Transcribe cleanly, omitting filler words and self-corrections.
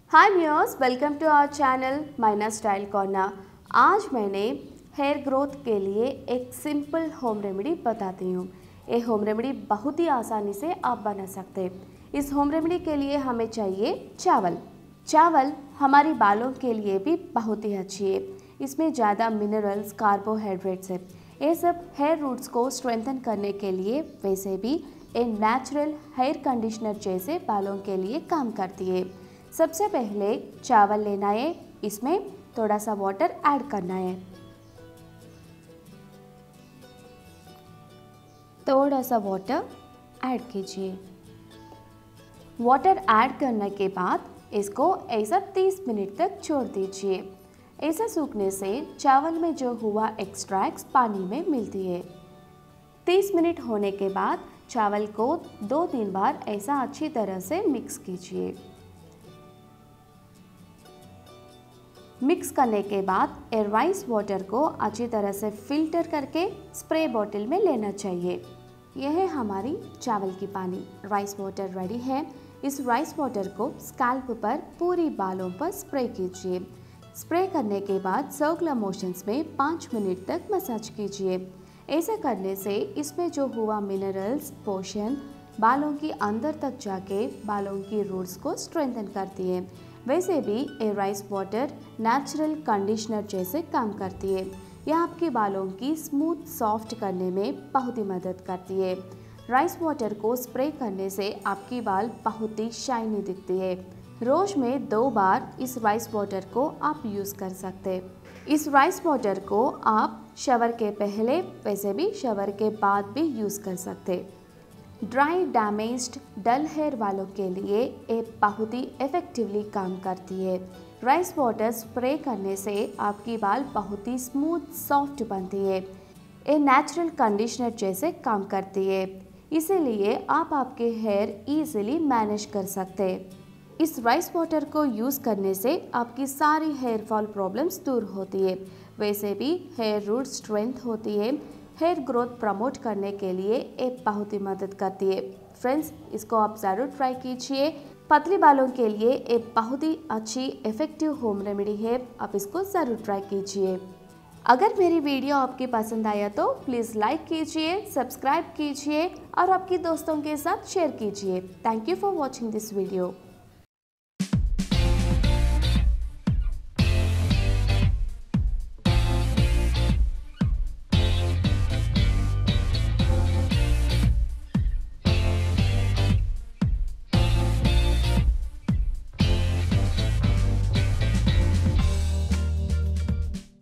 Hi viewers, welcome to our channel Maina style corner. आज मैंने hair growth के लिए एक सिंपल होम रेमेडी बताती हूँ। ये होम रेमेडी बहुत ही आसानी से आप बना सकते हैं। इस होम रेमेडी के लिए हमें चाहिए चावल हमारी बालों के लिए भी बहुत ही अच्छी है। इसमें ज़्यादा मिनरल्स, कार्बोहाइड्रेट्स है। ये सब हेयर रूट्स को स्ट्रेंथन करने के लिए, वैसे भी एक नेचुरल हेयर कंडीशनर जैसे बालों के लिए काम करती है। सबसे पहले चावल लेना है, इसमें थोड़ा सा वाटर ऐड करना है। थोड़ा सा वाटर ऐड कीजिए। वाटर ऐड करने के बाद इसको ऐसा 30 मिनट तक छोड़ दीजिए। ऐसा सूखने से चावल में जो हुआ एक्सट्रैक्ट्स पानी में मिलती है। 30 मिनट होने के बाद चावल को 2-3 बार ऐसा अच्छी तरह से मिक्स कीजिए। मिक्स करने के बाद एयर राइस वाटर को अच्छी तरह से फिल्टर करके स्प्रे बॉटल में लेना चाहिए। यह है हमारी चावल की पानी राइस वाटर रेडी है। इस राइस वाटर को स्कैल्प पर पूरी बालों पर स्प्रे कीजिए। स्प्रे करने के बाद सर्कुलर मोशंस में 5 मिनट तक मसाज कीजिए। ऐसा करने से इसमें जो हुआ मिनरल्स पोर्शन बालों की अंदर तक जाके बालों की रूट्स को स्ट्रेंथन करती है। वैसे भी ये राइस वाटर नेचुरल कंडीशनर जैसे काम करती है। यह आपके बालों की स्मूथ सॉफ्ट करने में बहुत ही मदद करती है। राइस वाटर को स्प्रे करने से आपकी बाल बहुत ही शाइनी दिखती है। रोज में 2 बार इस राइस वाटर को आप यूज़ कर सकते हैं। इस राइस वाटर को आप शावर के पहले, वैसे भी शावर के बाद भी यूज़ कर सकते हैं। ड्राई, डैमेज्ड, डल हेयर वालों के लिए ये बहुत ही इफेक्टिवली काम करती है। राइस वाटर स्प्रे करने से आपकी बाल बहुत ही स्मूथ सॉफ्ट बनती है। ये नेचुरल कंडीशनर जैसे काम करती है, इसीलिए आप आपके हेयर इजीली मैनेज कर सकते हैं। इस राइस वाटर को यूज़ करने से आपकी सारी हेयर फॉल प्रॉब्लम्स दूर होती है। वैसे भी हेयर रूट स्ट्रेंथ होती है। हेयर ग्रोथ प्रमोट करने के लिए ये बहुत ही मदद करती है। फ्रेंड्स, इसको आप ज़रूर ट्राई कीजिए। पतले बालों के लिए एक बहुत ही अच्छी इफेक्टिव होम रेमेडी है। आप इसको ज़रूर ट्राई कीजिए। अगर मेरी वीडियो आपकी पसंद आया तो प्लीज़ लाइक कीजिए, सब्सक्राइब कीजिए और आपके दोस्तों के साथ शेयर कीजिए। Thank you for watching this video.